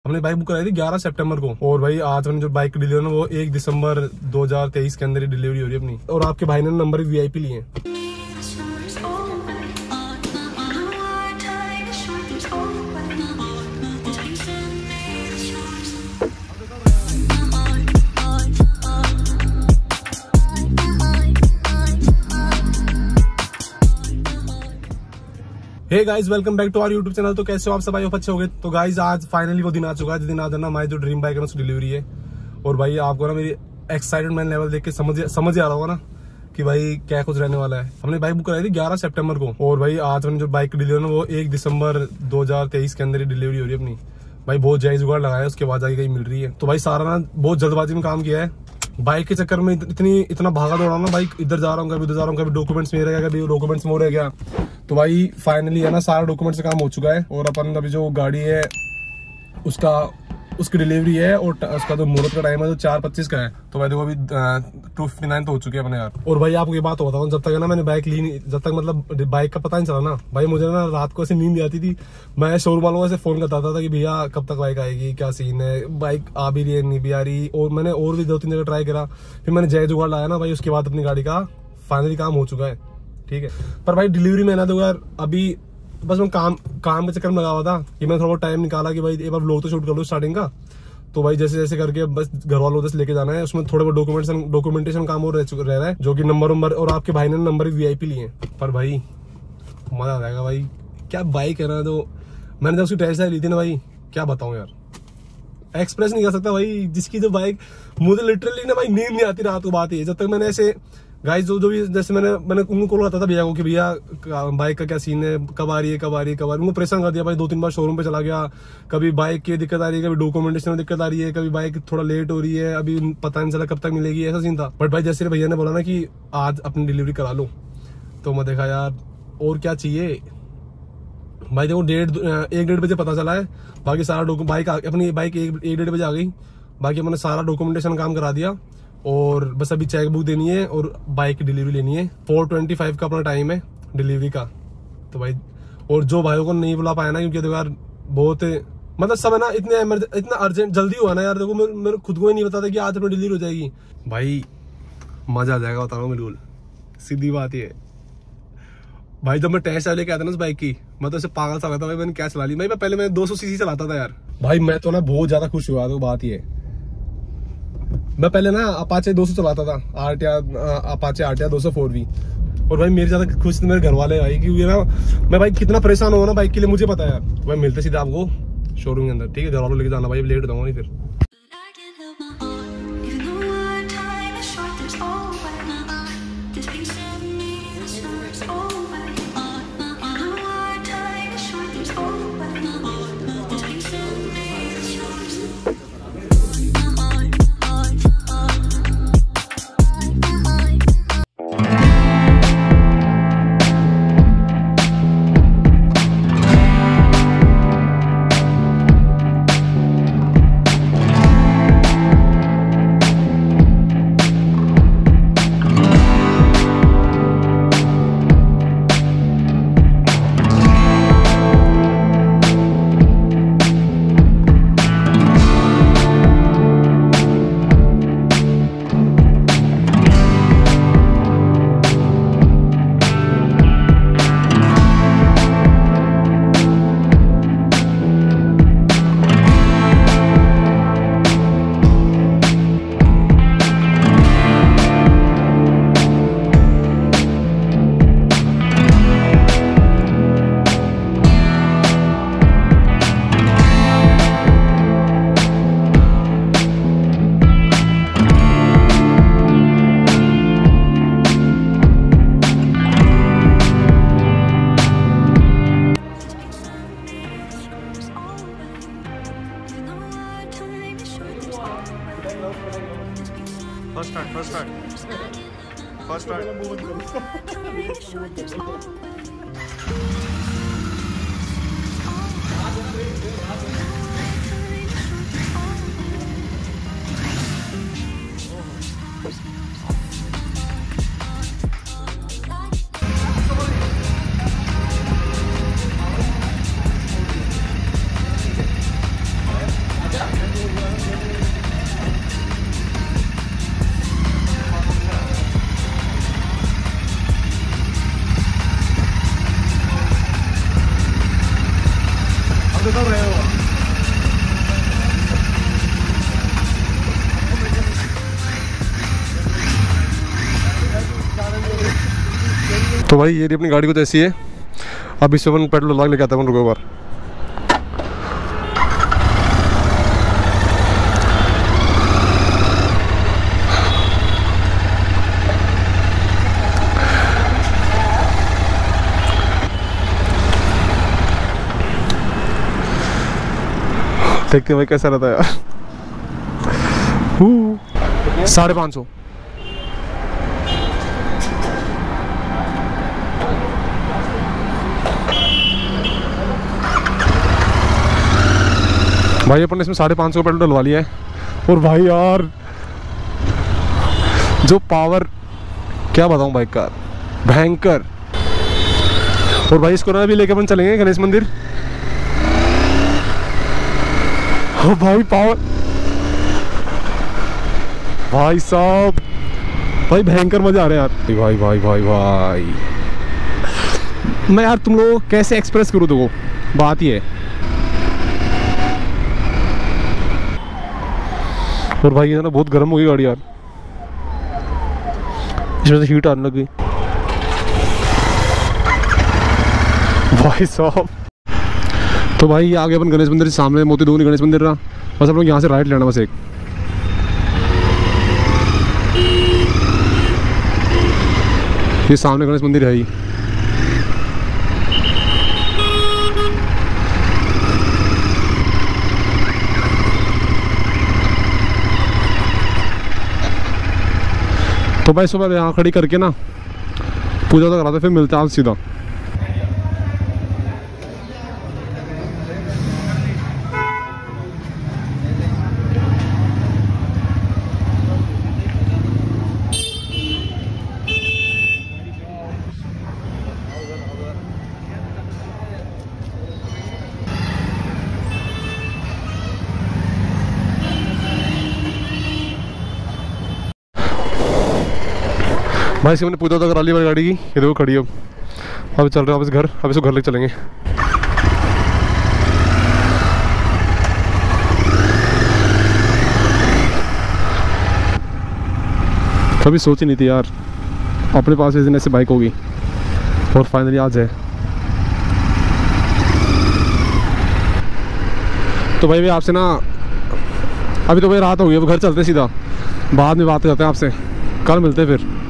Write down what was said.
हमने bike book कराई थी 11 सितंबर को, और भाई आज हमने जो बाइक डिलीवरी है वो 1 दिसंबर 2023 के अंदर ही डिलीवरी हो रही है अपनी। और आपके भाई ने नंबर VIP लिए हैं। Hey guys, welcome back to our YouTube channel. तो कैसे हो आप सब? आई होप अच्छे हो गए। तो गाइस आज फाइनली वो दिन आ चुका है जिस दिन आज ना हमारी जो ड्रीम बाइक है उसकी डिलीवरी है। और भाई आपको ना मेरी एक्साइटमेंट लेवल देख के समझ आ रहा होगा ना कि भाई क्या कुछ रहने वाला है। हमने बाइक बुक कराई थी 11 सितंबर को, और भाई आज हमने जो बाइक डिलीवरी है वो 1 दिसंबर 2023 के अंदर ही डिलीवरी हो रही है अपनी। भाई बहुत जायज जुगाड़ लगाया है, उसके बाद आगे कहीं मिल रही है। तो भाई सारा ना बहुत जल्दबाजी में काम किया है। बाइक के चक्कर में इतना भागा दौड़ा ना, बाइक इधर जा रहा हूँ कभी उधर जा रहा हूँ, कभी डॉक्यूमेंट्स में रह गया, कभी डॉक्यूमेंट्स में रह गया। तो भाई फाइनली है ना सारा डॉक्यूमेंट से काम हो चुका है, और अपन अभी जो गाड़ी है उसकी डिलीवरी है, और उसका जो मुहूर्त का टाइम है जो 4:25 का है। तो भाई देखो अभी 2:59 तो हो चुके हैं अपने यार। और भाई आपको ये बात होता है, जब तक है ना मैंने बाइक ली नहीं, जब तक मतलब बाइक का पता नहीं चला ना भाई, मुझे ना रात को ऐसे नींद नहीं आती थी। मैं शोरूम वालों से फोन करता था कि भैया कब तक बाइक आएगी, क्या सीन है, बाइक आ भी रही है नहीं भी आ रही। और मैंने और भी 2-3 जगह ट्राई करा, फिर मैंने जय जुगाड़ लाया ना भाई, उसके बाद अपनी गाड़ी का फाइनली काम हो चुका है। ठीक है, पर भाई डिलीवरी में ना तो यार अभी बस मैं काम के चक्कर में लगा हुआ था कि मैं थोड़ा टाइम निकाला कि भाई एक बार व्लॉग तो शूट कर लूं स्टार्टिंग का। तो भाई जैसे जैसे करके बस घर वालों से लेके जाना है, उसमें थोड़े बहुत डॉक्यूमेंटेशन काम और रह रहा है, जो कि नंबर और आपके भाई ने नंबर VIP लिए हैं। पर भाई मजा आ जाएगा भाई, क्या बाइक है ना। तो मैंने जब उसकी टेस्ट ड्राइव ली थी ना भाई, क्या बताऊं यार, एक्सप्रेस नहीं कर सकता भाई। जिसकी जो बाइक, मुझे लिटरली ना भाई नींद नहीं आती रात को। बात है जब तक मैंने ऐसे गाइस जो भी जैसे मैंने उनको कॉल करता था भैया को कि भैया बाइक का क्या सीन है, कब आ रही है। उनको परेशान कर दिया भाई। 2-3 बार शोरूम पे चला गया, कभी बाइक की दिक्कत आ रही है, कभी डॉक्यूमेंटेशन में दिक्कत आ रही है, कभी बाइक थोड़ा लेट हो रही है, अभी पता नहीं चला कब तक मिलेगी, ऐसा सीन था। बट भाई जैसे भैया ने बोला ना कि आज अपनी डिलीवरी करा लो, तो मैं देखा यार और क्या चाहिए भाई। देखो 1-1:30 बजे पता चला है, बाकी सारा अपनी बाइक 1-1:30 बजे आ गई। बाकी मैंने सारा डॉक्यूमेंटेशन काम करा दिया, और बस अभी चेक बुक देनी है और बाइक की डिलीवरी लेनी है। 4:25 का अपना टाइम है डिलीवरी का। तो भाई और जो भाइयों को नहीं बुला पाया ना, क्योंकि देखो यार बहुत मतलब सब है ना इतना अर्जेंट जल्दी हुआ ना यार। देखो मेरे खुद को ही नहीं पता था कि आज अपनी डिलीवरी हो जाएगी। भाई मजा आ जाएगा, बता रहा हूँ बिल्कुल, सीधी बात ये है भाई। जब मैं टेस्ट लेके आया था ना उस बाइक की, मैं तो ऐसे पागल सा था भाई, मैंने क्या चला ली भाई। पहले मैं 200cc चलाता था यार भाई। मैं तो ना बहुत ज्यादा खुश हुआ। तो बात ये, मैं पहले ना अपाचे 200 चलाता था, अपाचे आर्टिया 200 4V। और भाई मेरे ज्यादा खुश थे मेरे घर वाले भाई, क्योंकि ना मैं भाई कितना परेशान हुआ ना बाइक के लिए मुझे पता है यार। भाई मिलते सीधे आपको शोरूम के अंदर, ठीक है? घर वालों लेके जाना भाई, लेट हो जाऊंगा नहीं फिर। First start. तो भाई ये अपनी गाड़ी कुछ ऐसी है, अब इससे अपन पेट्रोल लगा लेके आता हूँ, रुको बार। देखते भाई कैसा रहता है यार। 550। भाई अपन ने इसमें 550 पेट्रोल डलवा लिया है। और भाई यार जो पावर, क्या बताऊं बाइक का, भयंकर। और भाई इसको ना भी लेके अपन चलेंगे गणेश मंदिर। ओ भाई पावर, भाई साहब, भाई भयंकर मजा आ रहा है यार। भाई भाई भाई भाई मैं यार तुम लोग कैसे एक्सप्रेस करूँ, देखो बात ही है। और भाई ये ना बहुत गर्म हो गई गाड़ी यार, इसमें से हीट आने लग गई भाई साहब। तो भाई आगे अपन गणेश मंदिर सामने मोती धोनी गणेश मंदिर रहा, बस हम लोग यहाँ से राइट लेना बस एक। ये सामने गणेश मंदिर है ही। तो भाई सुबह यहाँ खड़ी करके ना पूजा तो कराते, फिर मिलते हैं आप सीधा। भाई से मैंने पूजा तो करा ली मेरी गाड़ी की, ये देखो खड़ी है। अब चल रहे हैं वापस घर, अब इसको घर लेके चलेंगे। कभी सोची नहीं थी यार अपने पास इस दिन ऐसी बाइक होगी, और फाइनली आज है। तो भाई आपसे ना अभी तो भाई रात हो गई, अब घर चलते सीधा, बाद में बात करते हैं आपसे, कल मिलते हैं फिर।